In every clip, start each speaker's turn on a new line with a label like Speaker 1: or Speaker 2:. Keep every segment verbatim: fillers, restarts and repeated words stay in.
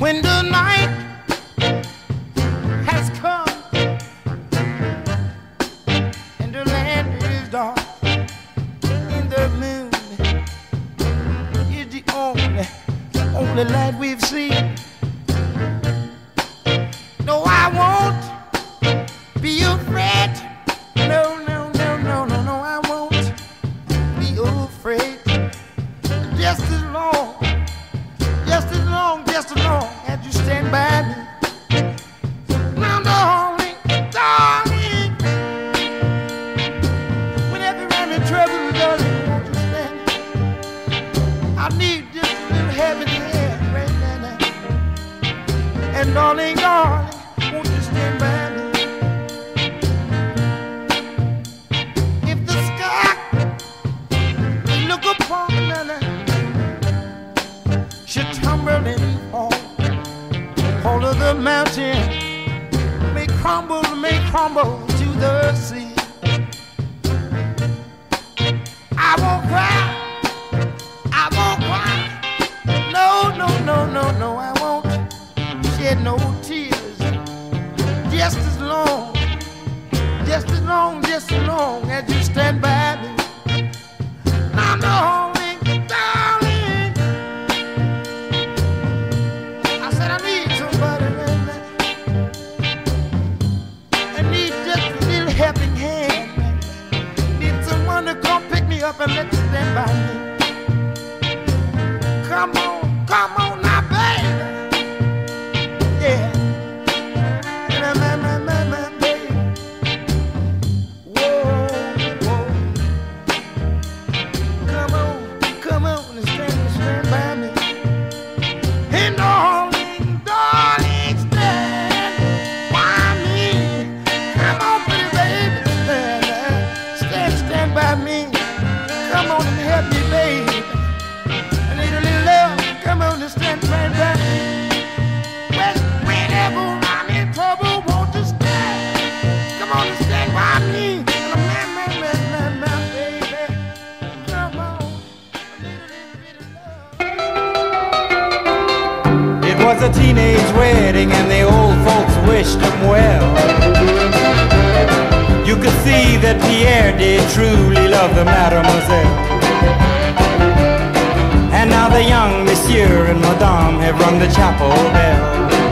Speaker 1: When the night has come and the land is dark and the moon is the only, only light we've seen. No, I won't be afraid. No, no, no, no, no, no, I won't be afraid. Just as long, just as long, just as long as you stand by me. Now, darling, darling, whenever I'm in trouble, darling, won't you stand? I need just a little heaven hand right now. And darling, darling, won't you stand by me? If the sky look upon me, should tumble and fall, all of the mountain may crumble, may crumble to the sea. I won't cry, I won't cry. No, no, no, no, no, I won't shed no tears. Just as long, just as long, just as long as you stand by me. Now, darling, darling, I said I need somebody right now. I need just a little helping hand. Need someone to come pick me up and let me stand by me. Come on, come on now, baby. Yeah. My, my, my, my, my baby. Whoa, whoa. Come on, come on and stand, stand by me. And darling, darling, stand by me. Come on, pretty baby, stand, stand, stand by me. Come on and help me, baby. I need a little love. Come on and stand right by me. When, whenever I'm in trouble, won't you stand? Come on and stand by me. Man, man, man, man, man, baby. Come on. I need a little bit of love.
Speaker 2: It was a teenage wedding and the old folks wished him well. You could see that Pierre did truly love the mademoiselle. And now the young monsieur and madame have rung the chapel bell.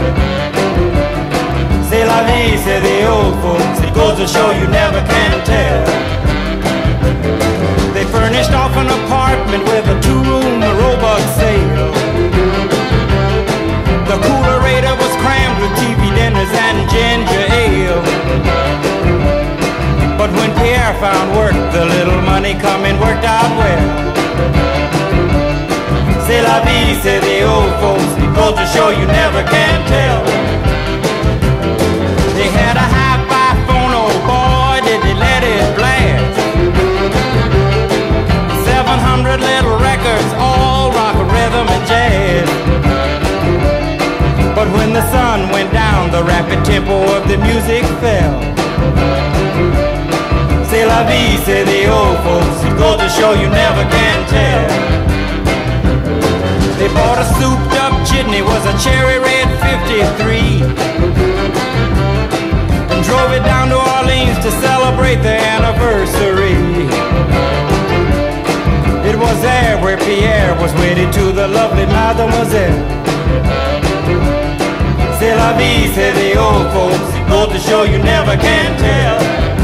Speaker 2: C'est la vie, say the old folks, it goes to show you never can tell. They furnished off an apartment with a two-room robot sale. The coolerator was crammed with T V dinners and ginger ale. But when Pierre found work, the little money coming worked out well. C'est la vie, say the old folks, it goes to show you never can tell. They had a hi-fi phone, oh boy, did they let it blast. Seven hundred little records, all rock, rhythm, and jazz. But when the sun went down, the rapid tempo of the music fell. C'est la vie, say the old folks, it goes to show you never can tell. They bought a souped up jitney, was a cherry red fifty-three, and drove it down to Orleans to celebrate their anniversary. It was there where Pierre was wedded to the lovely mademoiselle. C'est la vie, say the old folks, it goes to show you never can tell.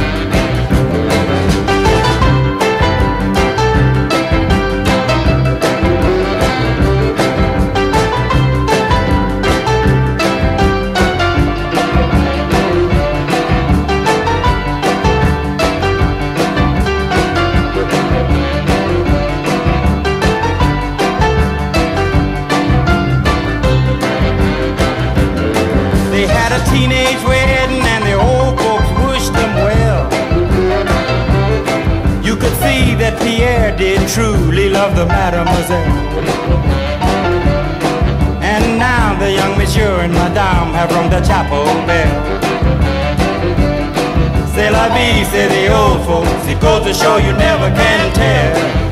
Speaker 2: Teenage wedding and the old folks wished them well. You could see that Pierre did truly love the mademoiselle. And now the young monsieur and madame have rung the chapel bell. C'est la vie, say the old folks, it goes to show you never can tell.